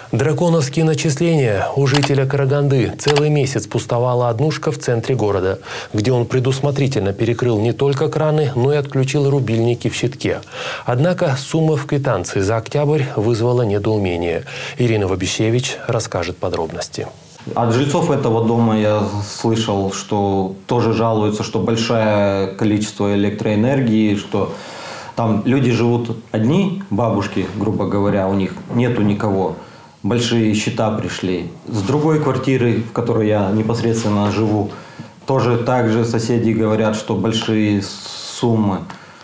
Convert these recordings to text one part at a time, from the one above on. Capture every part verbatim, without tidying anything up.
Драконовские начисления. У жителя Караганды целый месяц пустовала однушка в центре города, где он предусмотрительно перекрыл не только краны, но и отключил рубильники в щитке. Однако сумма в квитанции за октябрь вызвала недоумение. Ирина Вабищевич расскажет подробности. От жильцов этого дома я слышал, что тоже жалуются, что большое количество электроэнергии, что там люди живут одни, бабушки, грубо говоря, у них нету никого. Большие счета пришли. С другой квартиры, в которой я непосредственно живу, тоже также соседи говорят, что большие суммы.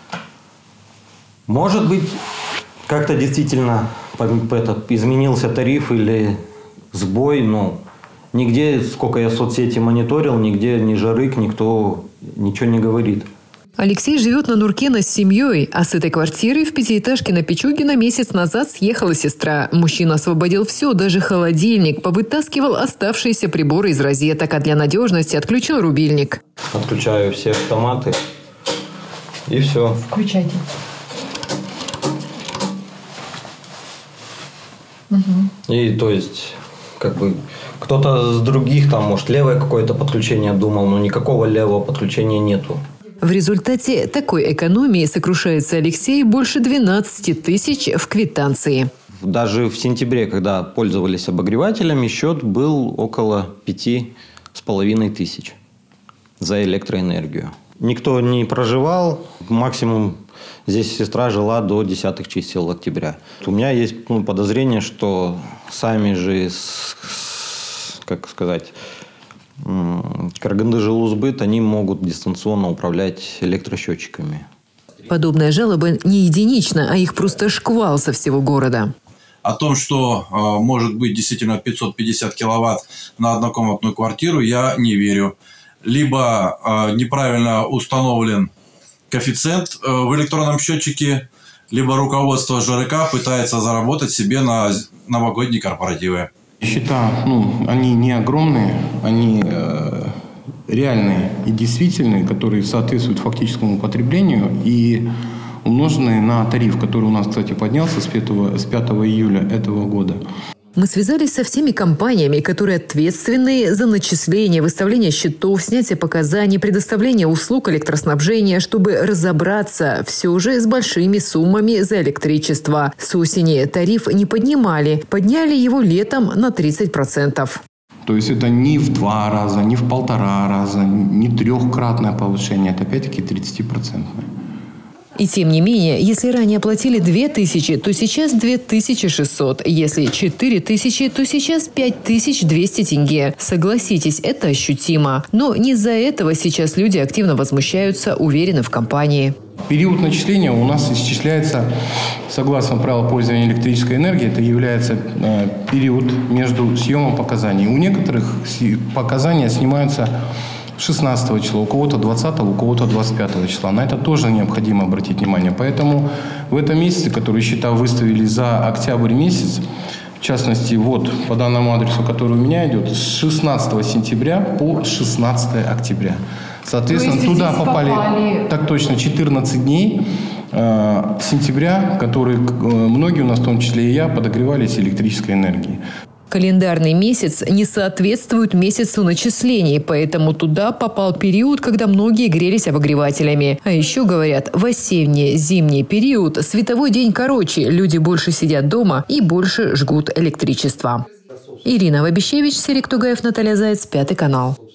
Может быть, как-то действительно этот, изменился тариф или сбой, но нигде, сколько я соцсети мониторил, нигде ни жарык, никто ничего не говорит. Алексей живет на Нуркена с семьей, а с этой квартиры в пятиэтажке на Пичугина месяц назад съехала сестра. Мужчина освободил все, даже холодильник, повытаскивал оставшиеся приборы из розеток, а для надежности отключил рубильник. Отключаю все автоматы и все. Включайте. Угу. И то есть, как бы, кто-то с других, там, может, левое какое-то подключение думал, но никакого левого подключения нету. В результате такой экономии, сокрушается Алексей, больше двенадцати тысяч в квитанции. Даже в сентябре, когда пользовались обогревателями, счет был около пяти с половиной тысяч за электроэнергию. Никто не проживал, максимум здесь сестра жила до десятых чисел октября. У меня есть ну, подозрение, что сами же, как сказать... Караганды-Жилусбыт, они могут дистанционно управлять электросчетчиками. Подобная жалоба не единична, а их просто шквал со всего города. О том, что э, может быть действительно пятьсот пятьдесят киловатт на однокомнатную квартиру, я не верю. Либо э, неправильно установлен коэффициент э, в электронном счетчике, либо руководство ЖРК пытается заработать себе на новогодние корпоративы. Счета, ну, они не огромные, они э, реальные и действительные, которые соответствуют фактическому потреблению и умноженные на тариф, который у нас, кстати, поднялся с пятого, с пятого июля этого года. Мы связались со всеми компаниями, которые ответственны за начисление, выставление счетов, снятие показаний, предоставление услуг электроснабжения, чтобы разобраться все же с большими суммами за электричество. С осени тариф не поднимали, подняли его летом на тридцать процентов. То есть это не в два раза, не в полтора раза, не трехкратное повышение, это опять-таки тридцатипроцентное. И тем не менее, если ранее платили две тысячи, то сейчас две тысячи шестьсот. Если четыре тысячи, то сейчас пять тысяч двести тенге. Согласитесь, это ощутимо. Но не из-за этого сейчас люди активно возмущаются, уверены в компании. Период начисления у нас исчисляется, согласно правилам пользования электрической энергией, это является э, период между съемом показаний. У некоторых показания снимаются шестнадцатого числа, у кого-то двадцатого, у кого-то двадцать пятого числа. На это тоже необходимо обратить внимание. Поэтому в этом месяце, который счета выставили за октябрь месяц, в частности, вот по данному адресу, который у меня идет, с шестнадцатого сентября по шестнадцатое октября. Соответственно, туда попали, попали, так точно, четырнадцать дней э, сентября, которые э, многие у нас, в том числе и я, подогревались электрической энергией. Календарный месяц не соответствует месяцу начислений, поэтому туда попал период, когда многие грелись обогревателями. А еще, говорят, в осенне-зимний период световой день короче, люди больше сидят дома и больше жгут электричество. Ирина Вабищевич, Серик Тугаев, Наталья Заяц, Пятый канал.